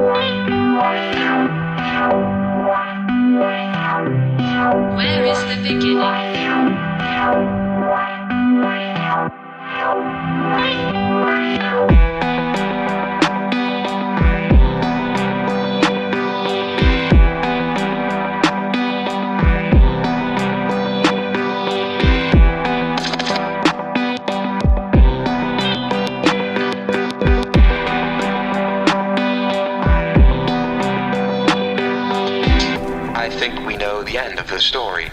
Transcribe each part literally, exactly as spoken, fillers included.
Where is the beginning? I think we know the end of the story.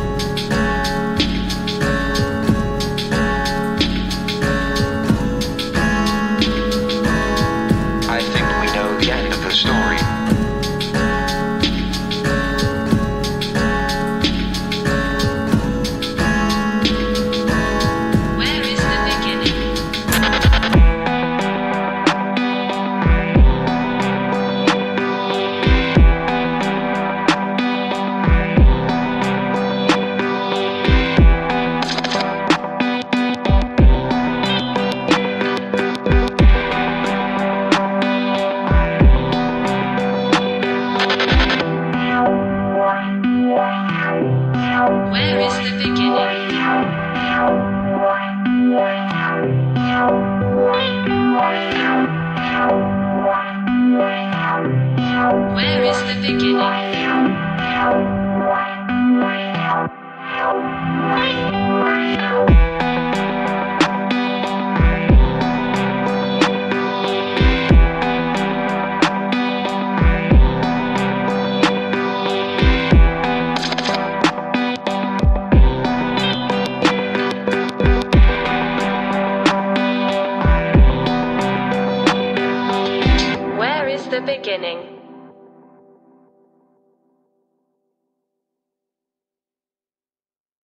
I think we know the end of the story. Where is the beginning? Where is the beginning? Where is the beginning? Where is the beginning?